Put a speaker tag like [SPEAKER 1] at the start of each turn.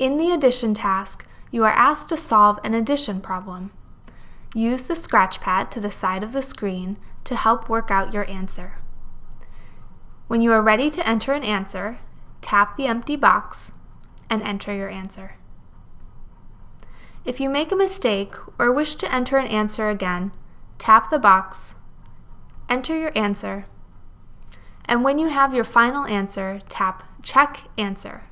[SPEAKER 1] In the addition task, you are asked to solve an addition problem. Use the scratch pad to the side of the screen to help work out your answer. When you are ready to enter an answer, tap the empty box and enter your answer. If you make a mistake or wish to enter an answer again, tap the box, enter your answer, and when you have your final answer, tap Check Answer.